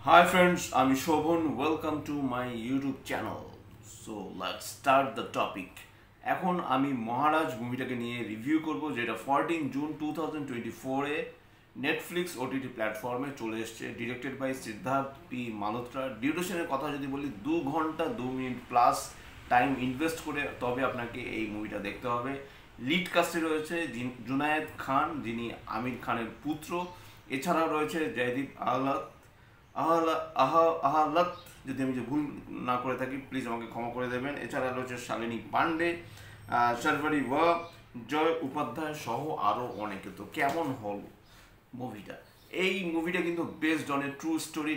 Hi friends, I'm Shobhan. Welcome to my YouTube channel. So let's start the topic. এখন আমি মহারাজ মুভিটাকে নিয়ে review করব, যেটা 14 জুন 2024 এ Netflix OTT প্ল্যাটফর্মে চলে এসেছে। Directed by Siddharth P Malhotra. ডিউরেশনের কথা যদি বলি, 2 ঘন্টা 2 মিনিট প্লাস টাইম ইনভেস্ট করে তবে আপনাকে এই মুভিটা দেখতে হবে। লিড কাস্টে রয়েছে জুনায়েদ খান, যিনি আমির খানের পুত্র। এছাড়াও রয়েছে জয়দীপ আহলাত, যদি আমি ভুল না করে থাকি প্লিজ আমাকে ক্ষমা করে দেবেন। এছাড়া রয়েছে শালিনী পান্ডে, শর্বরী ওয়া, জয় উপাধ্যায় সহ আরও অনেকে। তো কেমন হল মুভিটা? এই মুভিটা কিন্তু based on a true story.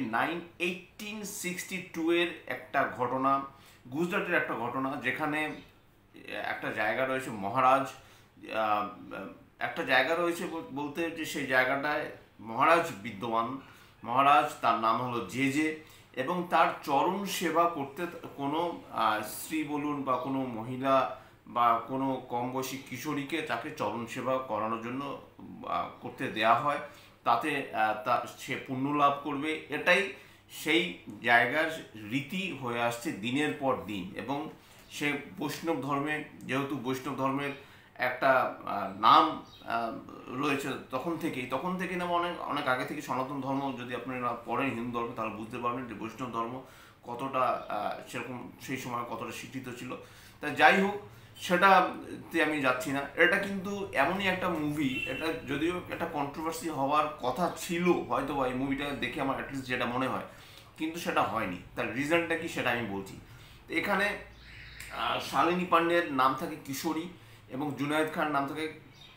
1862 এর একটা ঘটনা, গুজরাটের একটা ঘটনা, যেখানে একটা জায়গা রয়েছে মহারাজ, একটা জায়গা রয়েছে বলতে যে সেই জায়গাটায় মহারাজ বিদ্যমান। মহারাজ, তার নাম হলো জে, এবং তার চরণ সেবা করতে কোনো স্ত্রী বলুন বা কোনো মহিলা বা কোনো কম বয়সী কিশোরীকে তাকে চরণ সেবা করানোর জন্য করতে দেয়া হয়, তাতে সে পুণ্য লাভ করবে। এটাই সেই জায়গার রীতি হয়ে আসছে দিনের পর দিন। এবং সে বৈষ্ণব ধর্মে, যেহেতু বৈষ্ণব ধর্মের একটা নাম রয়েছে তখন থেকেই না, অনেক অনেক আগে থেকে সনাতন ধর্ম, যদি আপনারা পড়েন হিন্দু ধর্ম তাহলে বুঝতে পারবেন যে বৈষ্ণব ধর্ম কতটা সেরকম সেই সময় কতটা স্বীকৃত ছিল। তা যাই হোক, সেটাতে আমি যাচ্ছি না। এটা কিন্তু এমনই একটা মুভি, এটা যদিও একটা কন্ট্রোভার্সি হওয়ার কথা ছিল হয়তো, বা এই মুভিটা দেখে আমার অ্যাটলিস্ট যেটা মনে হয়, কিন্তু সেটা হয়নি। তার রিজনটা কি সেটা আমি বলছি। এখানে শালিনী পান্ডের নাম থাকে কিশোরী এবং জুনায়েদ খান নাম থাকে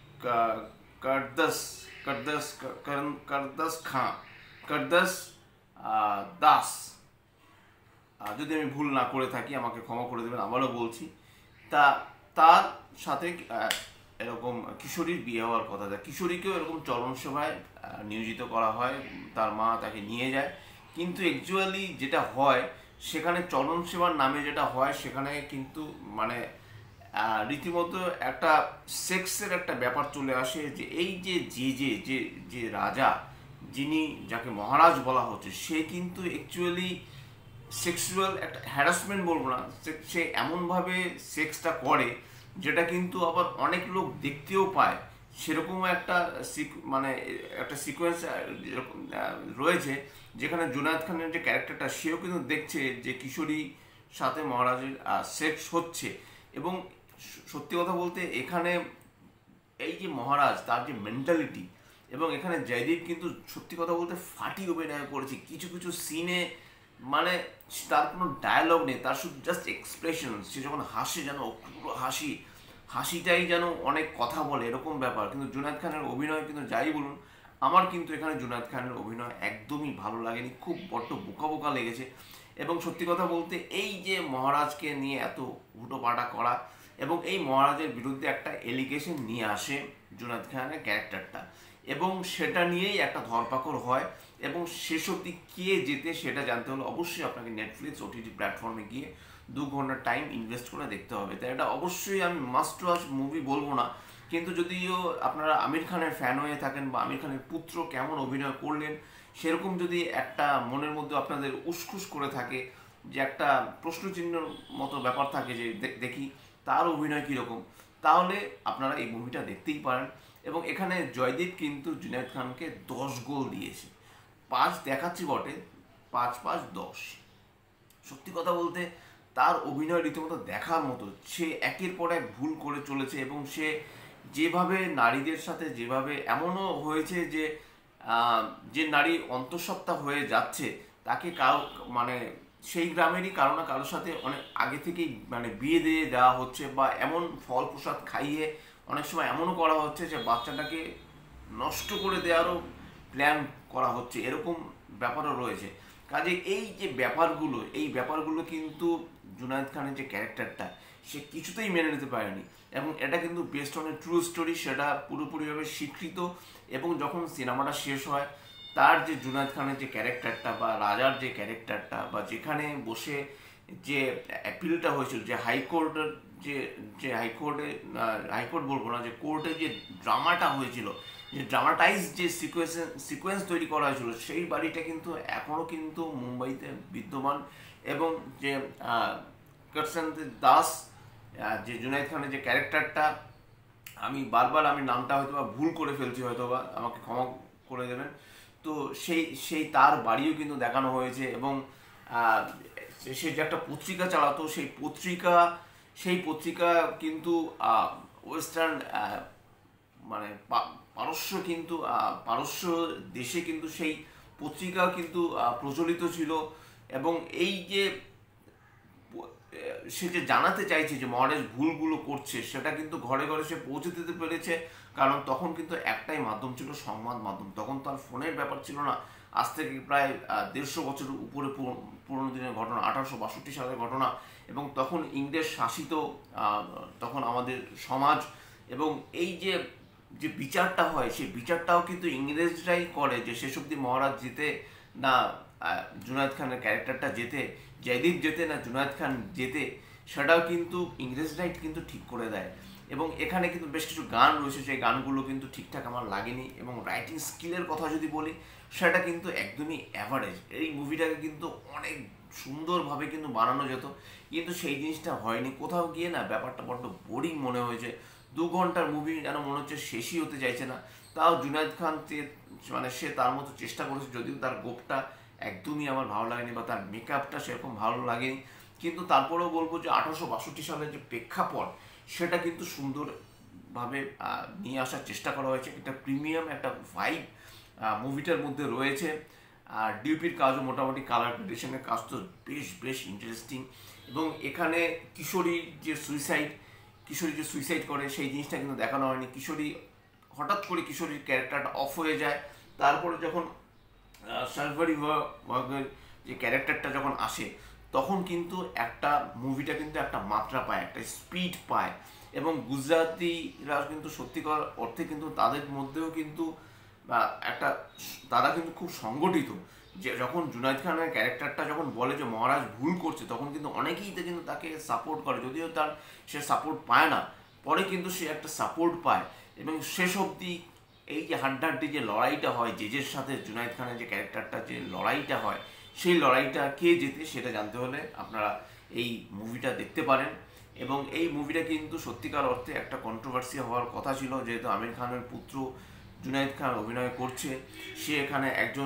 করদাস দাস। যদি আমি ভুল না করে থাকি আমাকে ক্ষমা করে দেবেন, আবারও বলছি। তার সাথে এরকম কিশোরীর বিয়ে হওয়ার কথা। কিশোরীকেও এরকম চরণ সেবায় নিয়োজিত করা হয়, তার মা তাকে নিয়ে যায়। কিন্তু অ্যাকচুয়ালি যেটা হয় সেখানে চরণ সেবার নামে যেটা হয়, সেখানে কিন্তু মানে রীতিমতো একটা সেক্সের একটা ব্যাপার চলে আসে। যে এই যে রাজা, যাকে মহারাজ বলা হচ্ছে, সে কিন্তু অ্যাকচুয়ালি সেক্সুয়াল একটা হ্যারাসমেন্ট বলবো না, সে এমনভাবে সেক্সটা করে যেটা কিন্তু আবার অনেক লোক দেখতেও পায়। সেরকম একটা মানে একটা সিকোয়েন্স রয়েছে, যেখানে জুনায়েদ খানের যে ক্যারেক্টারটা, সেও কিন্তু দেখছে যে কিশোরীর সাথে মহারাজের সেক্স হচ্ছে। এবং সত্যি কথা বলতে এখানে এই যে মহারাজ, তার যে মেন্টালিটি, এবং এখানে জয়দীপ কিন্তু সত্যি কথা বলতে ফাটি অভিনয় করেছে কিছু কিছু সিনে। মানে তার কোনো ডায়ালগ নেই, তার শুধু জাস্ট এক্সপ্রেশন। সে যখন হাসে যেন পুরো হাসিটাই যেন অনেক কথা বলে, এরকম ব্যাপার। কিন্তু জুনায়েদ খানের অভিনয় কিন্তু যাই বলুন, আমার কিন্তু এখানে জুনায়েদ খানের অভিনয় একদমই ভালো লাগেনি, খুব বড্ড বোকা বোকা লেগেছে। এবং সত্যি কথা বলতে এই যে মহারাজকে নিয়ে এত হুটোপাটা করা, এবং এই মহারাজের বিরুদ্ধে একটা এলিগেশন নিয়ে আসে জুনায়েদ খানের ক্যারেক্টারটা, এবং সেটা নিয়েই একটা ধরপাকড় হয়। এবং শেষ অবধি কে যেতে সেটা জানতে হলে অবশ্যই আপনাকে নেটফ্লিক্স ওটিটি প্ল্যাটফর্মে গিয়ে 2 ঘন্টা টাইম ইনভেস্ট করে দেখতে হবে। তাই এটা অবশ্যই আমি মাস্ট ওয়াচ মুভি বলবো না, কিন্তু যদিও আপনারা আমির খানের ফ্যান হয়ে থাকেন বা আমির খানের পুত্র কেমন অভিনয় করলেন সেরকম যদি একটা মনের মধ্যে আপনাদের উসখুস করে থাকে, যে একটা প্রশ্নচিহ্নের মতো ব্যাপার থাকে যে দেখি তার অভিনয় কীরকম, তাহলে আপনারা এই মুভিটা দেখতেই পারেন। এবং এখানে জয়দীপ কিন্তু জুনায়েদ খানকে 10 গোল দিয়েছে। 5 দেখাচ্ছি বটে, 5-5-10। সত্যি কথা বলতে তার অভিনয় রীতিমতো দেখার মতো। সে একের পর এক ভুল করে চলেছে, এবং সে যেভাবে নারীদের সাথে, যেভাবে এমনও হয়েছে যে যে নারী অন্তঃসত্ত্বা হয়ে যাচ্ছে, তাকে মানে সেই গ্রামেরই কারো না কারোর সাথে অনেক আগে থেকেই মানে বিয়ে দিয়ে দেওয়া হচ্ছে, বা এমন ফল প্রসাদ খাইয়ে অনেক সময় এমনও করা হচ্ছে যে বাচ্চাটাকে নষ্ট করে দেওয়ারও প্ল্যান করা হচ্ছে, এরকম ব্যাপারও রয়েছে। কাজে এই ব্যাপারগুলো কিন্তু জুনায়েদ খানের যে ক্যারেক্টারটা, সে কিছুতেই মেনে নিতে পারেনি। এবং এটা কিন্তু based on a true story, সেটা পুরোপুরিভাবে স্বীকৃত। এবং যখন সিনেমাটা শেষ হয়, তার যে জুনায়েদ খানের যে ক্যারেক্টারটা বা রাজার যে ক্যারেক্টারটা, বা যেখানে বসে যে অ্যাপিলটা হয়েছিল, যে হাইকোর্টের যে হাইকোর্টে, হাইকোর্ট বলবো না, যে কোর্টে যে ড্রামাটা হয়েছিল, যে ড্রামাটাইজ যে সিকোয়েন্স তৈরি করা হয়েছিল সেই বাড়িটা কিন্তু এখনও কিন্তু মুম্বাইতে বিদ্যমান। এবং যে করসন দাস, যে জুনায়েদ খানের যে ক্যারেক্টারটা, আমি বারবার আমি নামটা হয়তো বা ভুল করে ফেলছি, হয়তো বা আমাকে ক্ষমা করে দেবেন। তো সেই সেই তার বাড়িও কিন্তু দেখানো হয়েছে। এবং সে যে একটা পত্রিকা চালাতো, সেই পত্রিকা কিন্তু ওয়েস্টার্ন মানে পারস্য কিন্তু পারস্য দেশে কিন্তু সেই পত্রিকা কিন্তু প্রচলিত ছিল। এবং এই যে সে যে জানাতে চাইছে যে মহারাজ ভুলগুলো করছে, সেটা কিন্তু ঘরে ঘরে সে পৌঁছে দিতে পেরেছে। কারণ তখন কিন্তু একটাই মাধ্যম ছিল, সংবাদ মাধ্যম। তখন তো আর ফোনের ব্যাপার ছিল না। আজ থেকে প্রায় 150 বছরের উপরে পুরনো দিনের ঘটনা, 1862 সালের ঘটনা। এবং তখন ইংরেজ শাসিত তখন আমাদের সমাজ। এবং এই যে যে বিচারটা হয়, সেই বিচারটাও কিন্তু ইংরেজরাই করে, যে শেষ অব্দি মহারাজ যেতে না জুনায়েদ খানের ক্যারেক্টারটা যেতে, জয়দীপ যেতে না জুনায়েদ খান যেতে, সেটাও কিন্তু ইংরেজরাই কিন্তু ঠিক করে দেয়। এবং এখানে কিন্তু বেশ কিছু গান রয়েছে, সেই গানগুলো কিন্তু ঠিকঠাক আমার লাগেনি। এবং রাইটিং স্কিলের কথা যদি বলি, সেটা কিন্তু একদমই অ্যাভারেজ। এই মুভিটাকে কিন্তু অনেক সুন্দরভাবে কিন্তু বানানো যেত, কিন্তু সেই জিনিসটা হয়নি। কোথাও গিয়ে না ব্যাপারটা বড্ড বোরিং মনে হয়েছে। 2 ঘন্টার মুভি যেন মনে হচ্ছে শেষই হতে চাইছে না। তাও জুনায়েদ খান মানে সে তার মতো চেষ্টা করেছে, যদিও তার গোপটা একদমই আমার ভালো লাগেনি বা তার মেকআপটা সেরকম ভালো লাগেনি। কিন্তু তারপরেও বলবো যে 1862 সালের যে প্রেক্ষাপট, সেটা কিন্তু সুন্দরভাবে নিয়ে আসার চেষ্টা করা হয়েছে। একটা প্রিমিয়াম একটা ভাইব মুভিটার মধ্যে রয়েছে। আর ডিউপির কাজও মোটামুটি, কালার গ্রেডেশনের কাজ তো বেশ বেশ ইন্টারেস্টিং। এবং এখানে কিশোরীর যে সুইসাইড করে, সেই জিনিসটা কিন্তু দেখানো হয়নি। হঠাৎ করে কিশোরীর ক্যারেক্টারটা অফ হয়ে যায়। তারপরে যখন সালভারি ওয়াগের যে ক্যারেক্টারটা যখন আসে, তখন কিন্তু একটা মুভিটা কিন্তু একটা মাত্রা পায়, একটা স্পিড পায়। এবং গুজরাটিরা কিন্তু সত্যিকার অর্থে কিন্তু তাদের মধ্যেও কিন্তু একটা, তারা কিন্তু খুব সংগঠিত। যে যখন জুনায়েদ খানের ক্যারেক্টারটা যখন বলে যে মহারাজ ভুল করছে, তখন কিন্তু অনেকেই কিন্তু তাকে সাপোর্ট করে, যদিও সে সাপোর্ট পায় না। পরে কিন্তু সে একটা সাপোর্ট পায়। এবং শেষ অবধি এই যে হাড্ডাহাড্ডি যে লড়াইটা হয় জেজের সাথে, জুনায়েদ খানের যে ক্যারেক্টারটা যে লড়াইটা হয়, সেই লড়াইটা কে জেতে সেটা জানতে হলে আপনারা এই মুভিটা দেখতে পারেন। এবং এই মুভিটা কিন্তু সত্যিকার অর্থে একটা কন্ট্রোভার্সি হওয়ার কথা ছিল, যেহেতু আমির খানের পুত্র জুনায়েদ খান অভিনয় করছে। সে এখানে একজন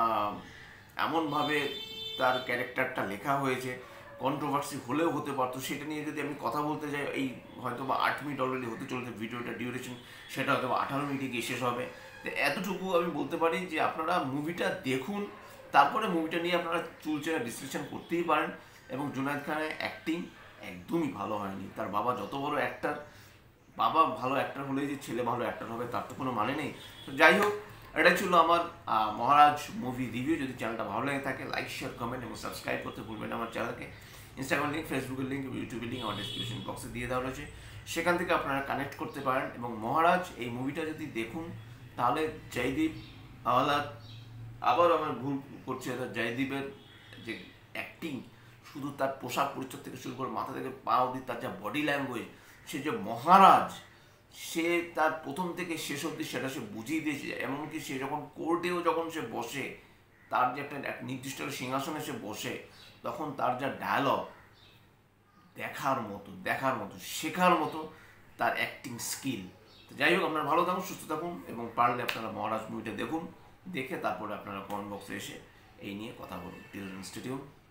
এমনভাবে তার ক্যারেক্টারটা লেখা হয়েছে, কন্ট্রোভার্সি হলেও হতে পারতো। সেটা নিয়ে যদি আমি কথা বলতে যাই, এই হয়তো বা 8 মিনিট অলরেডি হতে চলেছে ভিডিওটা ডিউরেশন, সেটা হয়তো বা 18 মিনিটে গিয়ে শেষ হবে। তো এতটুকু আমি বলতে পারি যে আপনারা মুভিটা দেখুন, তারপরে মুভিটা নিয়ে আপনারা চুলচেরা ডিসকাশন করতেই পারেন। এবং জুনায়েদ খানের অ্যাক্টিং একদমই ভালো হয়নি। তার বাবা যত বড় অ্যাক্টার, বাবা ভালো অ্যাক্টার হলেই যে ছেলে ভালো অ্যাক্টার হবে তার তো কোনো মানে নেই। তো যাই হোক, এটাই ছিল আমার মহারাজ মুভি রিভিউ। যদি চ্যানেলটা ভালো লেগে থাকে, লাইক, শেয়ার, কমেন্ট এবং সাবস্ক্রাইব করতে ভুলবেন না আমার চ্যানেলকে। ইনস্টাগ্রাম লিঙ্ক, ফেসবুকের লিঙ্ক, ইউটিউবের লিঙ্ক আমার ডিসক্রিপশন বক্সে দিয়ে দেওয়া রয়েছে, সেখান থেকে আপনারা কানেক্ট করতে পারেন। এবং মহারাজ এই মুভিটা যদি দেখুন, তাহলে জয়দীপ আওয়ালাদ, আবার আমার ভুল করছে, জয়দীপের যে অ্যাক্টিং, শুধু তার পোশাক পরিচ্ছদ থেকে শুরু করে মাথা থেকে পা অবধি, তার যা বডি ল্যাঙ্গুয়েজ, সে যে মহারাজ, সে তার প্রথম থেকে শেষ অবধি সেটা সে বুঝিয়ে দিয়েছে। এমনকি সে যখন কোর্টেও যখন সে বসে, তার যে একটা নির্দিষ্ট সিংহাসনে সে বসে, তখন তার যা ডায়ালগ, দেখার মতো শেখার মতো তার অ্যাক্টিং স্কিল। তো যাই হোক, আপনারা ভালো থাকুন, সুস্থ থাকুন, এবং পারলে আপনারা মহারাজ মুভিটা দেখুন। দেখে তারপরে আপনারা কমেন্ট বক্সে এসে এই নিয়ে কথা বলুন। Till then stay tuned.